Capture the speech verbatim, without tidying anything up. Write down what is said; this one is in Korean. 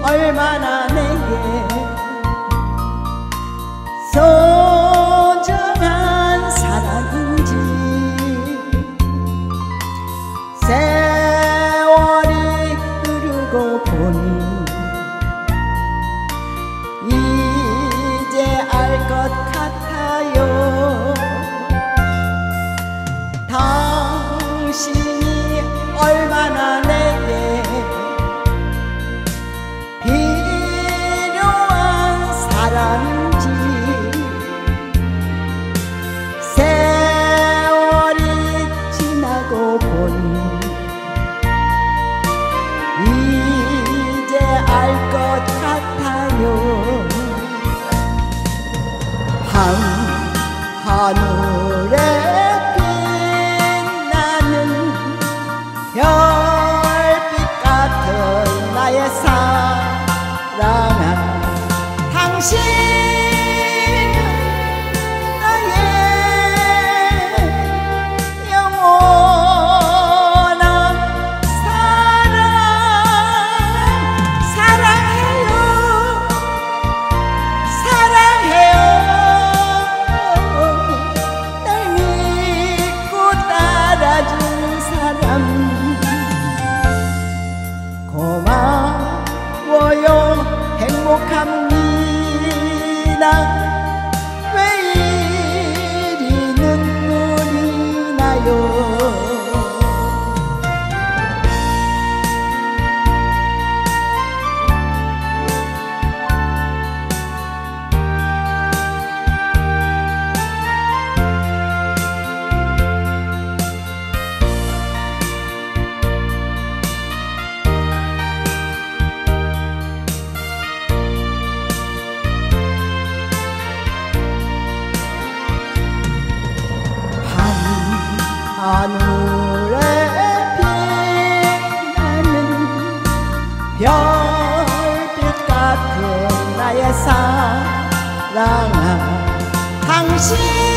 얼마나 내게 소중한 사랑인지. 세월이 흐르고 보니 이제 알 것 같아요. 당신이 얼마나 내게 필요한 사람인지. 세월이 지나고 보니 이제 알 것 같아요. 밤 하늘에 빛나는 별빛 같은 나의 사랑아, 당신은 나의 영원한 사랑. 사랑해요, 사랑해요. 날 믿고 따라준 사람 고마워요. 행복합니다. 왜 이리 눈물이 나요. 하늘에 빛나는 별빛 같은 나의 사랑아, 당신